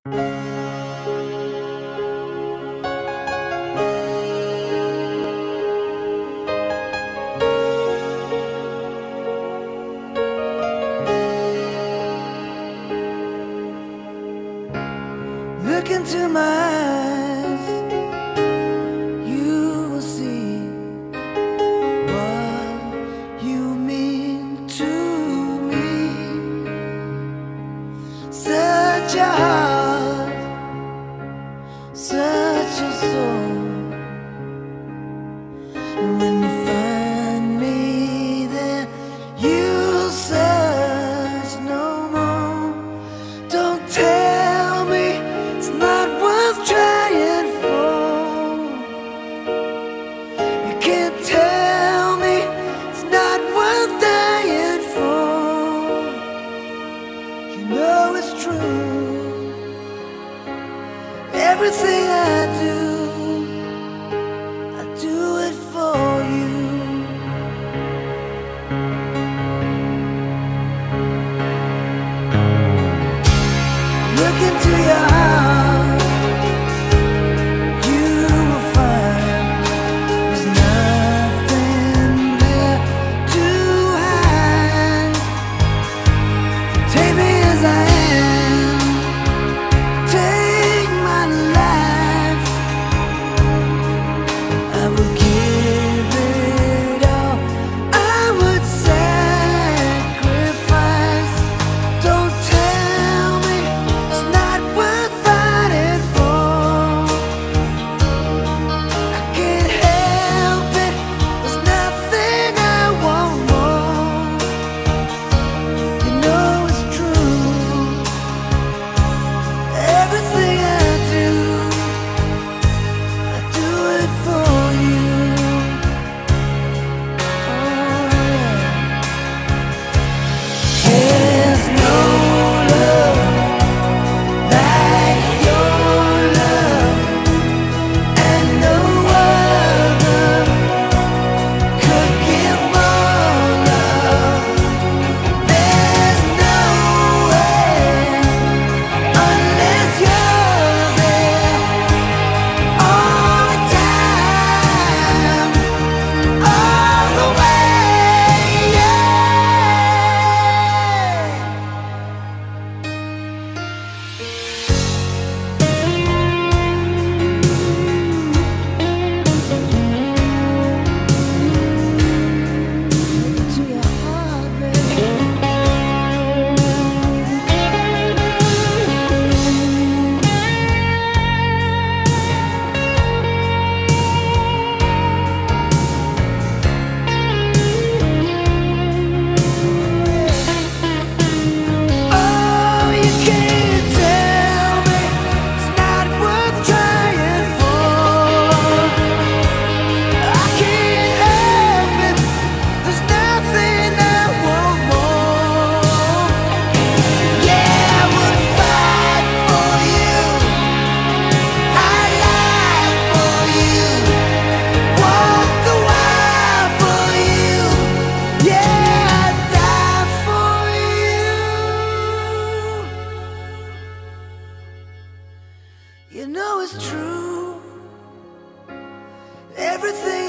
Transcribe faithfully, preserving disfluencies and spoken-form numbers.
Look into my eyes, you will see what you mean to me. Such a heart, such a soul. And when you find me there, you'll search no more. Don't tell me it's not worth trying for. You can't tell me it's not worth dying for. You know it's true. Everything I do, I do it for you. Look into your heart, you will find there's nothing there to hide. Take me as I am, take my life. I will give it all, I would sacrifice. Don't tell me it's not worth fighting for. I can't help it, there's nothing I want more. You know it's true. Everything I do, I do it for you. Oh yeah. There's no love like your love, and no other could give more love. There's no way unless you're there all the time, all the way, yeah. To your heart, baby. Oh, you can't tell me it's not worth trying for. I can't help it, there's nothing I want more. Yeah, I would fight for you, I lie for you, walk the wire for you. Yeah, I'd die for you. You know it's true. Everything